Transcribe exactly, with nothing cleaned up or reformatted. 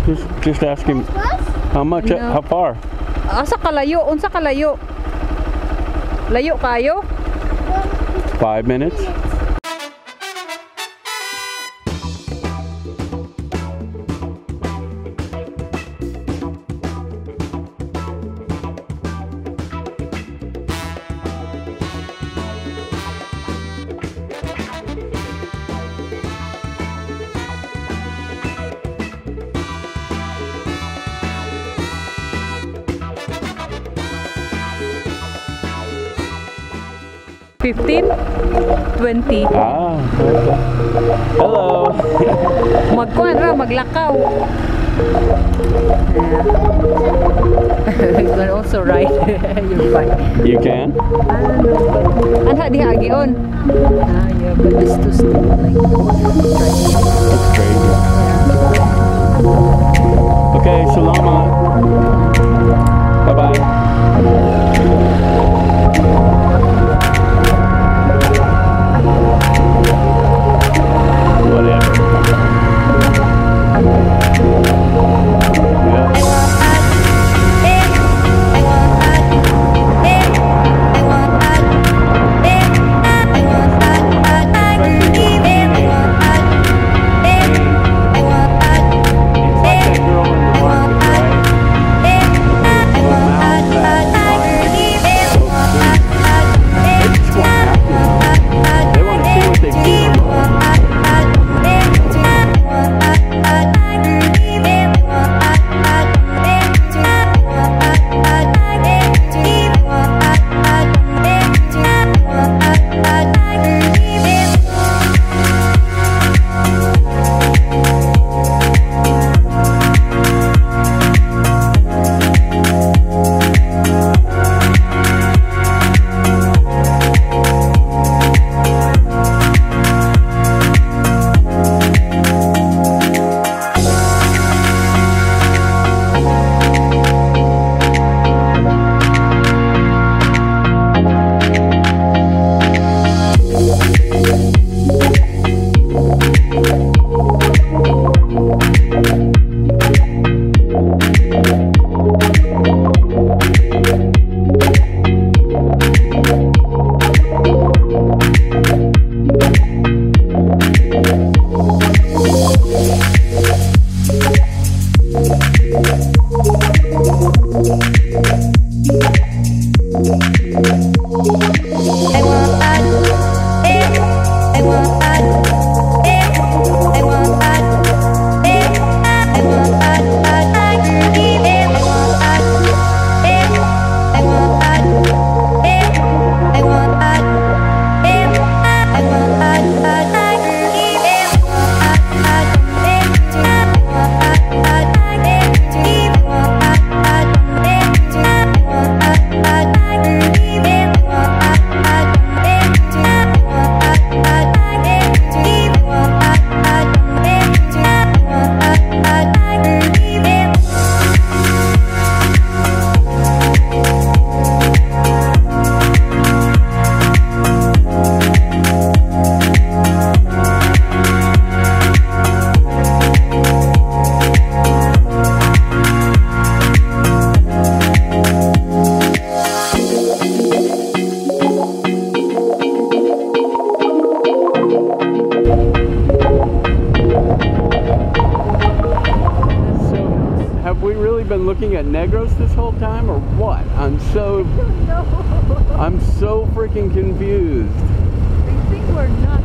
Just, just ask him how much, No. how far? Asa kalayo? Unsa kalayo? Layo kayo? Five minutes? fifteen? twenty? Ah, okay. Hello. Magkuhan ra, maglakaw. You can also ride. You're fine. You can? Anha diha agion. Ah, yeah, but this too steep. Like, It's crazy. Okay, salamat. Bye-bye. Been looking at negros this whole time or what? I'm so I don't know. I'm so freaking confused. I think we're not.